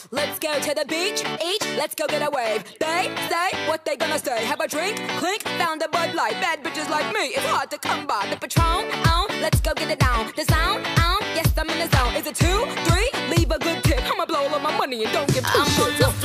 Let's go to the beach, each, let's go get a wave. They say what they gonna say. Have a drink, clink, found a Bud Light. Bad bitches like me, it's hard to come by. The Patron, let's go get it down. The sound, yes, I'm in the zone. Is it 2, 3? Leave a good tip. I'ma blow all of my money and don't give two shits.